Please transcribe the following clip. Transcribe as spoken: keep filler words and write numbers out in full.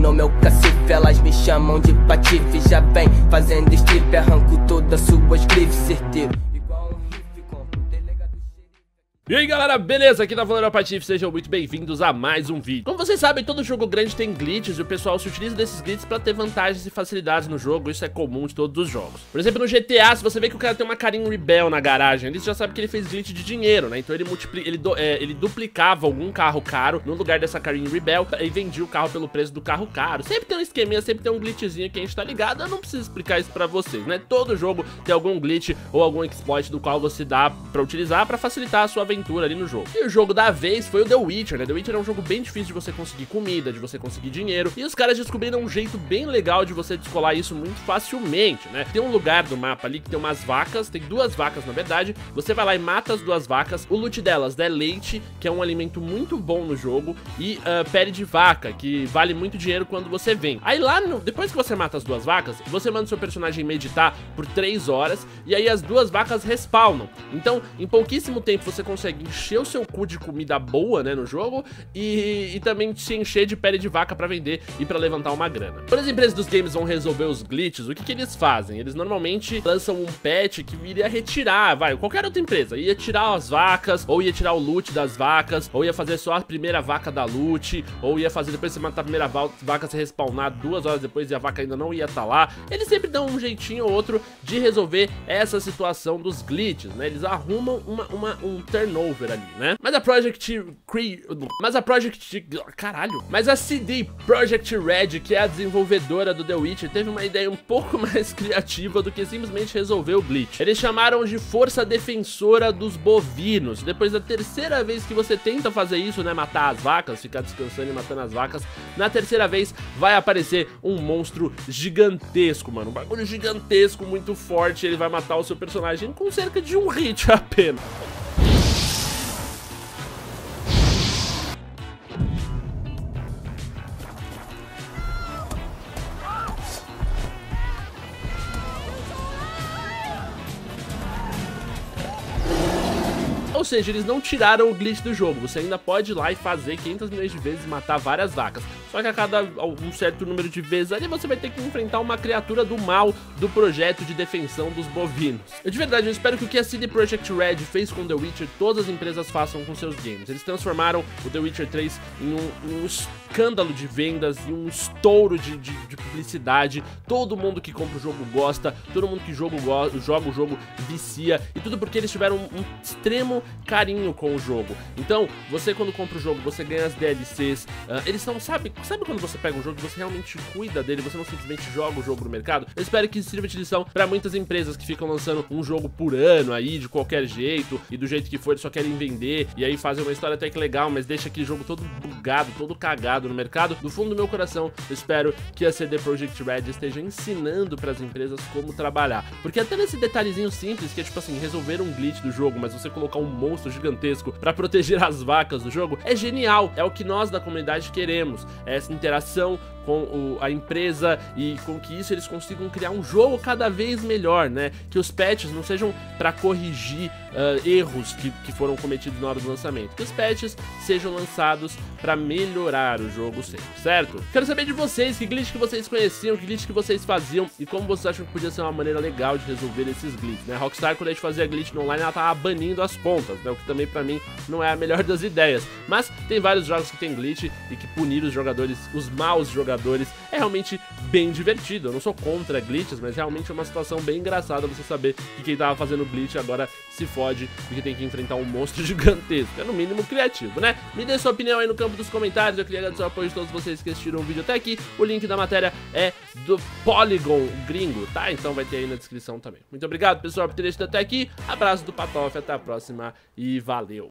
no meu cacife, elas me chamam de patife. Já vem fazendo strip, arranco todas suas grifes, certeiro. E aí galera, beleza? Aqui tá falando a Patife, sejam muito bem-vindos a mais um vídeo. Como vocês sabem, todo jogo grande tem glitches e o pessoal se utiliza desses glitches pra ter vantagens e facilidades no jogo. Isso é comum de todos os jogos. Por exemplo, no G T A, se você vê que o cara tem uma Karim Rebel na garagem, ele já sabe que ele fez glitch de dinheiro, né? Então ele, multipli ele, do é, ele duplicava algum carro caro no lugar dessa Karim Rebel e vendia o carro pelo preço do carro caro. Sempre tem um esqueminha, sempre tem um glitchzinho que a gente tá ligado. Eu não preciso explicar isso pra vocês, né? Todo jogo tem algum glitch ou algum exploit do qual você dá pra utilizar pra facilitar a sua aventura ali no jogo. E o jogo da vez foi o The Witcher, né? The Witcher é um jogo bem difícil de você conseguir comida, de você conseguir dinheiro, e os caras descobriram um jeito bem legal de você descolar isso muito facilmente, né? Tem um lugar do mapa ali que tem umas vacas, tem duas vacas na verdade, você vai lá e mata as duas vacas, o loot delas dá leite, que é um alimento muito bom no jogo, e uh, pele de vaca, que vale muito dinheiro quando você vem. Aí lá, no... depois que você mata as duas vacas, você manda o seu personagem meditar por três horas, e aí as duas vacas respawnam. Então, em pouquíssimo tempo você consegue encher o seu cu de comida boa, né, no jogo, e, e também se encher de pele de vaca pra vender e pra levantar uma grana. Quando as empresas dos games vão resolver os glitches, o que que eles fazem? Eles normalmente lançam um patch que iria retirar, vai, qualquer outra empresa, ia tirar as vacas, ou ia tirar o loot das vacas, ou ia fazer só a primeira vaca da loot, ou ia fazer depois você matar a primeira vaca, se respawnar duas horas depois e a vaca ainda não ia estar lá. Eles sempre dão um jeitinho ou outro de resolver essa situação dos glitches, né? Eles arrumam uma, uma, um turnover ali, né? Mas a Project Cre... Mas a Project... Caralho. Mas a C D Projekt Red, que é a desenvolvedora do The Witcher, teve uma ideia um pouco mais criativa do que simplesmente resolver o glitch. Eles chamaram de Força Defensora dos Bovinos. Depois da terceira vez que você tenta fazer isso, né, matar as vacas, ficar descansando e matando as vacas, na terceira vez vai aparecer um monstro gigantesco, mano. Um bagulho gigantesco, muito forte. Ele vai matar o seu personagem com cerca de um hit apenas. Ou seja, eles não tiraram o glitch do jogo, você ainda pode ir lá e fazer quinhentas milhões de vezes e matar várias vacas. Só que a cada um certo número de vezes ali você vai ter que enfrentar uma criatura do mal do projeto de defensão dos bovinos. Eu de verdade eu espero que o que a C D Projekt Red fez com The Witcher, todas as empresas façam com seus games. Eles transformaram o The Witcher três em um, um escândalo de vendas e um estouro de, de, de publicidade. Todo mundo que compra o jogo gosta, todo mundo que joga, joga o jogo vicia, e tudo porque eles tiveram um, um extremo carinho com o jogo. Então, você quando compra o jogo, você ganha as D L Cs, uh, eles são, sabe, sabe quando você pega um jogo e você realmente cuida dele, você não simplesmente joga o jogo no mercado? Eu espero que isso sirva de lição pra muitas empresas que ficam lançando um jogo por ano aí, de qualquer jeito, e do jeito que for eles só querem vender, e aí fazem uma história até que legal, mas deixa aquele jogo todo bugado, todo cagado no mercado. Do fundo do meu coração, eu espero que a C D Projekt Red esteja ensinando pras empresas como trabalhar, porque até nesse detalhezinho simples, que é tipo assim, resolver um glitch do jogo, mas você colocar um monstro gigantesco pra proteger as vacas do jogo, é genial, é o que nós da comunidade queremos, é essa interação com o, a empresa, e com que isso eles consigam criar um jogo cada vez melhor, né? Que os patches não sejam pra corrigir uh, erros que, que foram cometidos na hora do lançamento, que os patches sejam lançados pra melhorar o jogo sempre, certo? Quero saber de vocês, que glitch que vocês conheciam, que glitch que vocês faziam, e como vocês acham que podia ser uma maneira legal de resolver esses glitches, né? A Rockstar, quando a gente fazia glitch no online, ela tava banindo as pontas, né? O que também pra mim não é a melhor das ideias, mas tem vários jogos que tem glitch e que punir os jogadores, os maus jogadores, é realmente bem divertido. Eu não sou contra glitches, mas realmente é uma situação bem engraçada você saber que quem tava fazendo glitch agora se fode porque tem que enfrentar um monstro gigantesco. É no mínimo criativo, né? Me dê sua opinião aí no campo dos comentários. Eu queria agradecer o apoio de todos vocês que assistiram o vídeo até aqui. O link da matéria é do Polygon gringo, tá? Então vai ter aí na descrição também. Muito obrigado, pessoal, por ter assistido até aqui. Abraço do Patof, até a próxima e valeu!